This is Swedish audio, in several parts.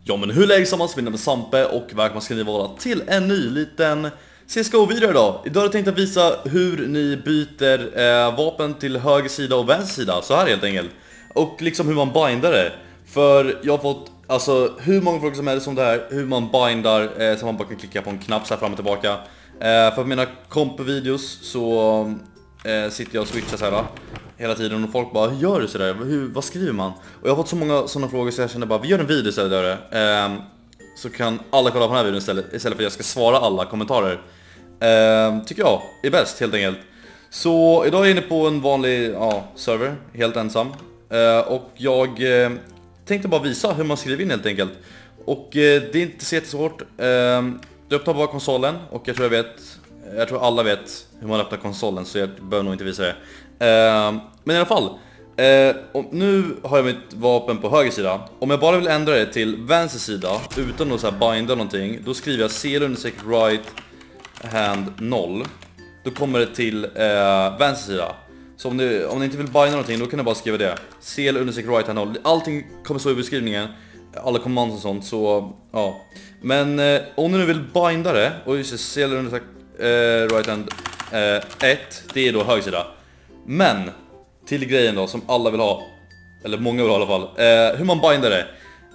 Ja men hur lägsammans, min namn är Sampe och välkomna ska ni vara till en ny liten CSGO-video idag. Idag har jag tänkt att visa hur ni byter vapen till höger sida och vänster sida, så här helt enkelt. Och liksom hur man bindar det. För jag har fått alltså hur många frågor som helst om det här, hur man bindar så man bara kan klicka på en knapp så här fram och tillbaka. För mina komp-videos så sitter jag och switchar så här hela tiden och folk bara, hur gör du sådär? Vad skriver man? Och jag har fått så många sådana frågor så jag känner bara, vi gör en video istället så kan alla kolla på den här videon istället för att jag ska svara alla kommentarer. Tycker jag är bäst helt enkelt. Så idag är jag inne på en vanlig server, helt ensam. Och jag tänkte bara visa hur man skriver in helt enkelt. Och det är inte så jättesvårt. Du öppnar bara konsolen och jag tror alla vet hur man öppnar konsolen, så jag behöver nog inte visa det. Men i alla fall, nu har jag mitt vapen på höger sida. Om jag bara vill ändra det till vänster sida utan att så här binda någonting, då skriver jag CL_right hand 0. Då kommer det till vänster sida. Så om ni inte vill binda någonting, då kan ni bara skriva det, CL_right hand 0. Allting kommer så i beskrivningen, alla commands och sånt, så ja. Men om ni nu vill binda det, och just CL_right hand 1, det är då höger sida. Men till grejen då som alla vill ha, eller många vill ha i alla fall, hur man bindar det.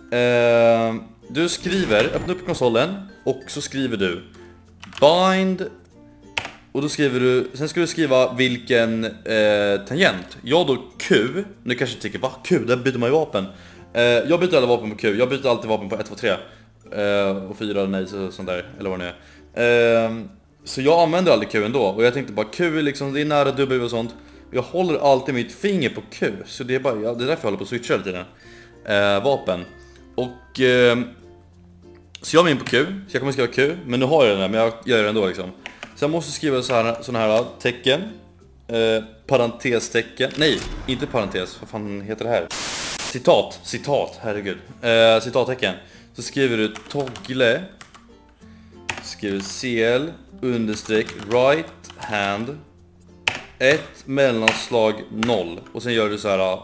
Du skriver, öppna upp konsolen och så skriver du bind. Och då skriver du, sen ska du skriva vilken tangent. Jag då Q. Nu kanske tycker, va? Q, där byter man ju vapen. Jag byter alla vapen på Q. Jag byter alltid vapen på 1, 2, 3 och 4, nej, sånt där, eller vad det är. Så jag använder aldrig Q ändå. Och jag tänkte bara, Q är liksom, det är nära W och sånt. Jag håller alltid mitt finger på Q. Så det är bara, det är därför jag håller på att switcha hela tiden. Vapen. Och så jag är in på Q. Så jag kommer skriva Q. Men nu har jag den här, men jag gör det ändå liksom. Så jag måste skriva såna här tecken. Parentestecken. Nej, inte parentes. Vad fan heter det här? Citat, herregud. Citattecken. Så skriver du toggle. Skriver CL_right hand 1 mellanslag 0. Och sen gör du så här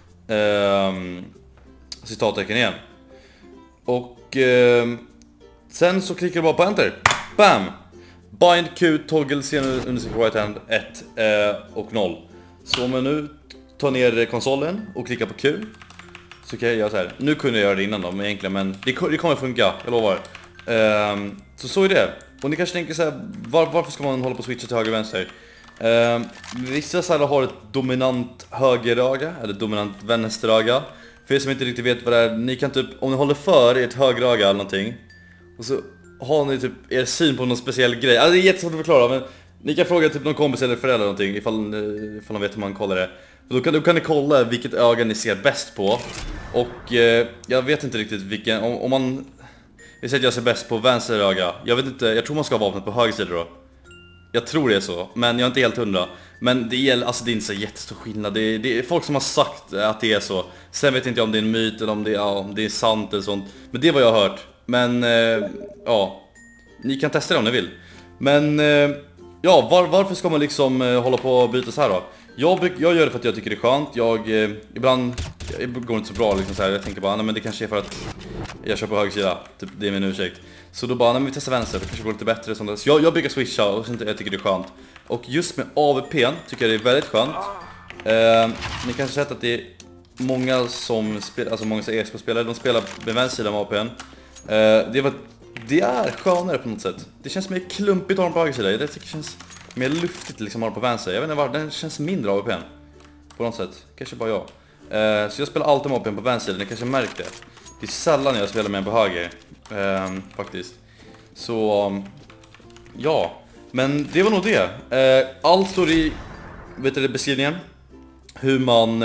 citattecken igen. Och sen så klickar du bara på enter. Bam! Bind Q toggle CL_right hand 1 och 0. Så om jag nu tar ner konsolen och klickar på Q, så kan jag göra så här. Nu kunde jag göra det innan då, men egentligen, men det kommer funka, jag lovar. Så är det. Och ni kanske tänker så här, varför ska man hålla på och switcha till höger och vänster? Vissa så här har ett dominant högeröga eller dominant vänsteröga. För er som inte riktigt vet vad det är, ni kan typ, om ni håller för ert högeröga eller någonting, och så har ni typ er syn på någon speciell grej. Alltså det är jättesvårt att förklara, men ni kan fråga typ någon kompis eller förälder eller någonting ifall de vet hur man kollar det. För då kan ni kolla vilket öga ni ser bäst på. Och jag vet inte riktigt vilken, om man, vi säger att jag ser bäst på vänster öga. Jag vet inte, jag tror man ska ha vapnet på höger sida då. Jag tror det är så, men jag är inte helt hundra. Men det är, alltså det är inte så jättestor skillnad. Det är folk som har sagt att det är så. Sen vet inte jag om det är en myt eller om det är sant eller sånt. Men det är vad jag har hört. Men ja, ni kan testa det om ni vill. Men ja, varför ska man liksom hålla på och byta så här då? Jag gör det för att jag tycker det är skönt. Ibland går det inte så bra liksom så här. Jag tänker bara, nej men det kanske är för att jag kör på höger sida, typ, det är min ursäkt. Så då bara, nej men vi testar vänster, det kanske går lite bättre sånt där. Så jag brukar switcha och jag tycker det är skönt. Och just med AWP:n tycker jag det är väldigt skönt. Ni kanske sett att det är många som spelar, alltså många ESK-spelare, de spelar med vänster sida med AWP:n. Det är skönare på något sätt. Det känns mer klumpigt att ha på höger sida. Jag tycker det känns mer luftigt liksom att ha på vänster. Jag vet inte varför, den känns mindre AWP:n på något sätt, kanske bara jag. Så jag spelar alltid med AWP:n på vänster sida, ni kanske märkt det. Det är sällan jag spelar med en på höger, faktiskt. Så ja, men det var nog det. Allt står i beskrivningen. Hur man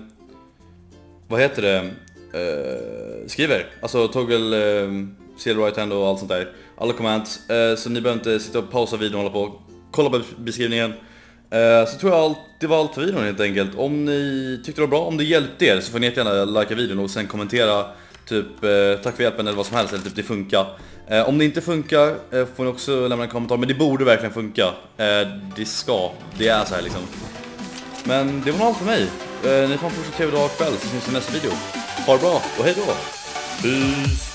skriver. Alltså toggle CL_right hand och allt sånt där. Alla commands. Så ni behöver inte sitta och pausa videon och hålla på. Kolla på beskrivningen. Så tror jag det var allt för videon helt enkelt. Om ni tyckte det var bra, om det hjälpte er, så får ni jättegärna likea videon och sen kommentera typ tack för hjälpen eller vad som helst, eller typ det funkar. Om det inte funkar får ni också lämna en kommentar, men det borde verkligen funka. Det är så här liksom. Men det var nog allt för mig. Ni får en fortsatt trevlig dag och kväll, så syns vi i nästa video. Ha det bra och hej då. Peace.